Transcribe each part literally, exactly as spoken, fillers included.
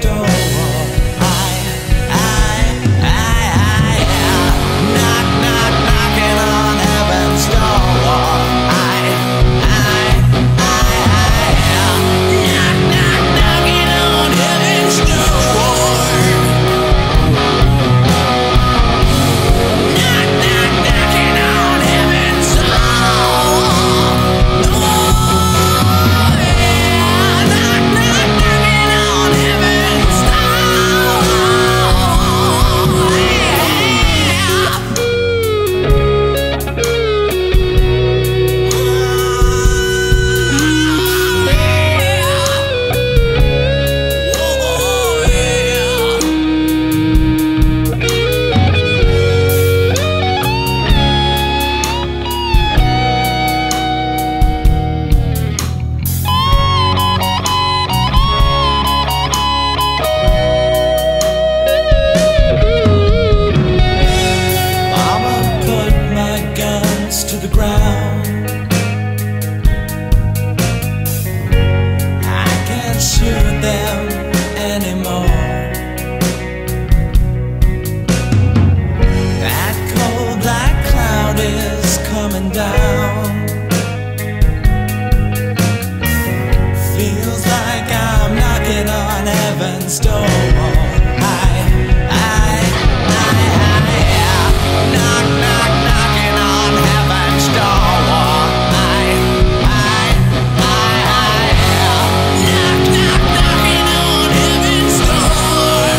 heaven's door. I, I, I, I, I, knock, knock, knocking on heaven's door. I, I, I, I, I, knock, knock, knocking on heaven's door. Knock, knock, knocking on heaven's door. Oh, yeah. Knock, knock, knocking on heaven's door. Mama put my guns to the ground. I can't shoot them anymore. That cold black cloud is coming down. Feels like I'm knocking on heaven's door. I, I, I, I, I, knock, knock, knocking on heaven's door. I, I, I, I, I, knock, knock, knocking on heaven's door.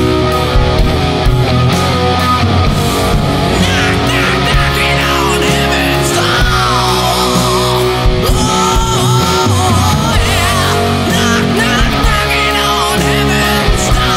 Knock, knock, knocking on heaven's door. Oh, yeah. Knock, knock, knocking on heaven's door.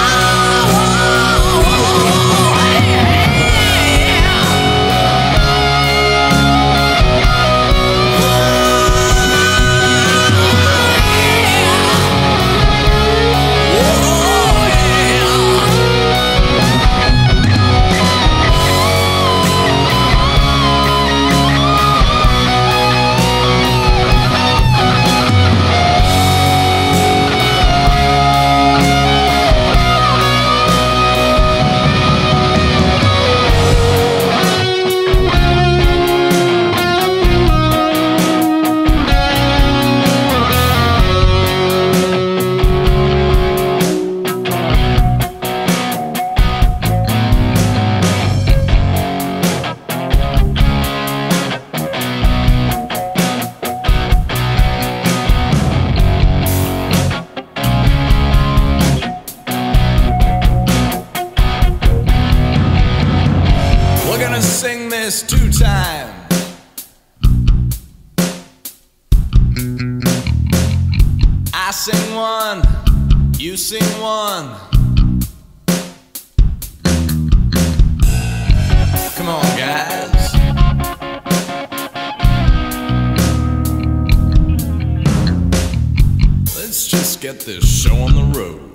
We're gonna sing this two times. I sing one, you sing one. Come on, guys. Let's just get this show on the road.